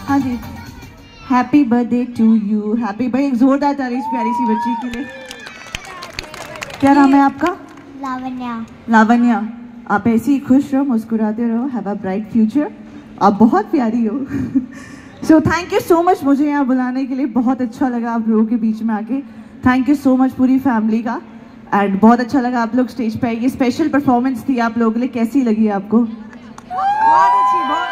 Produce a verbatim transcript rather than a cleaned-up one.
हाँ जी, happy birthday to you. Happy birthday, एक जोरदार तारीफ प्यारी सी बच्ची के लिए। क्या नाम है आपका? लावण्या। लावण्या, आप ऐसे ही खुश रहो, मुस्कुराते रहो, हैव अ ब्राइट फ्यूचर। आप बहुत प्यारी हो। So thank you so much मुझे यहाँ बुलाने के लिए, बहुत अच्छा लगा आप लोगों के बीच में आके। Thank you so much family फैमिली का, एंड बहुत अच्छा लगा आप लोग स्टेज पे आए। ये स्पेशल परफॉर्मेंस थी आप लोगों के लिए, कैसी लगी आपको?